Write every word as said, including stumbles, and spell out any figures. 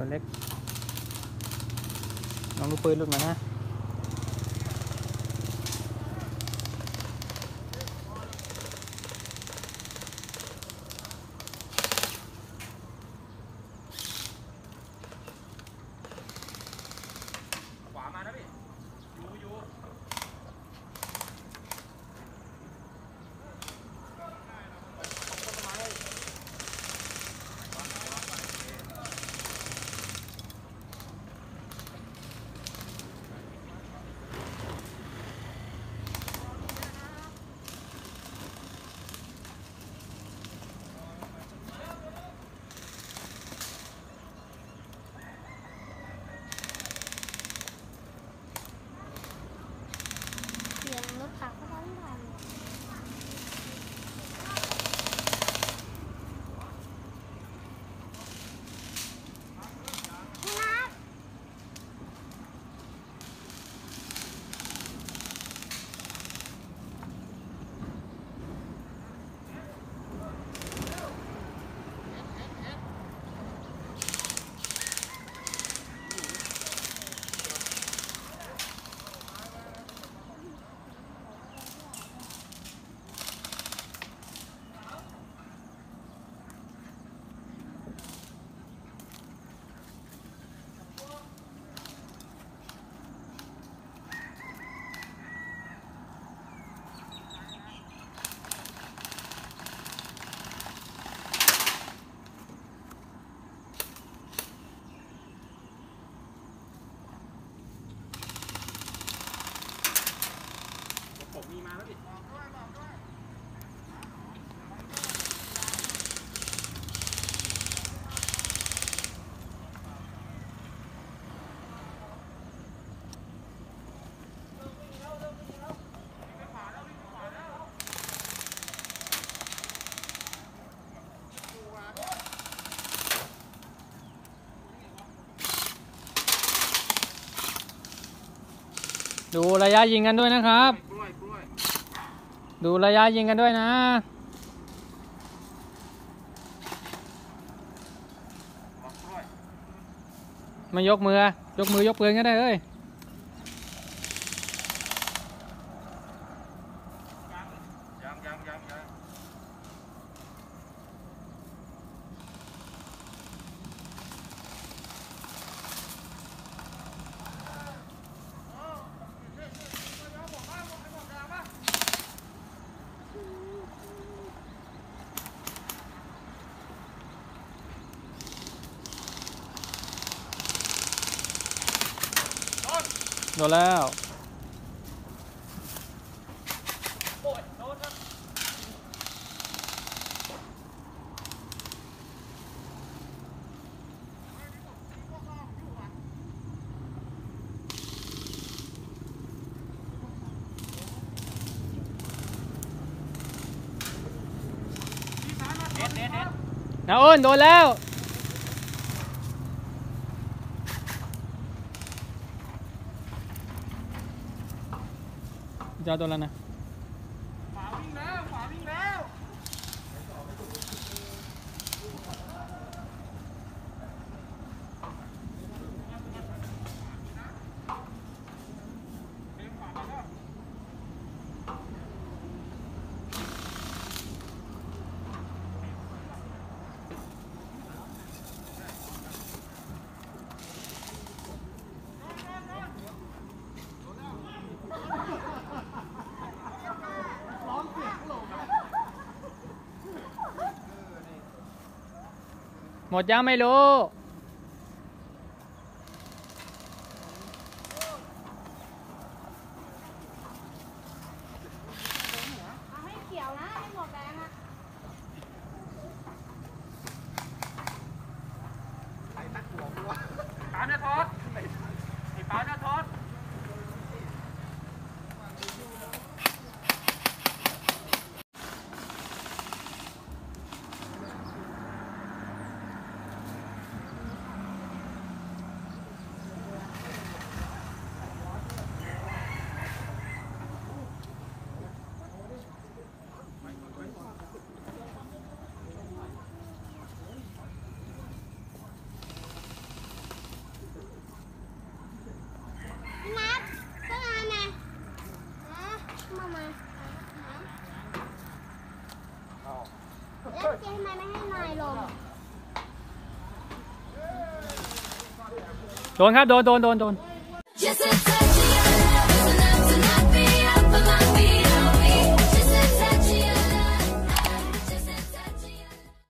ตัวเล็กลองดูปืนหลุดมานะขวามานะพี่อยู่อยู่รถถังก็ทั้งวันผมมีมาแล้วดิดูระยะยิงกันด้วยนะครับดูระยะยิงกันด้วยนะมายกมือยกมือยกปืนก็ได้เอ้ยยังยังยังยังโดนแล้วโอ้ยโดนครับเด็ดเด็ดเด็ดนาอ้นโดนแล้วจะเอาตัวแล้วนะขวาวิ่งแล้วขวาวิ่งแล้วหมดยังไม่รู้เอาให้เขียวนะให้หมดแดงอะไอ้ตักหัวกูวะปาเนี่ยทอดไอ้ปาเนี่ยทอดเจ๊ทำไมไม่ให้นายลงโดนครับโดนโดนโดนโดนเอ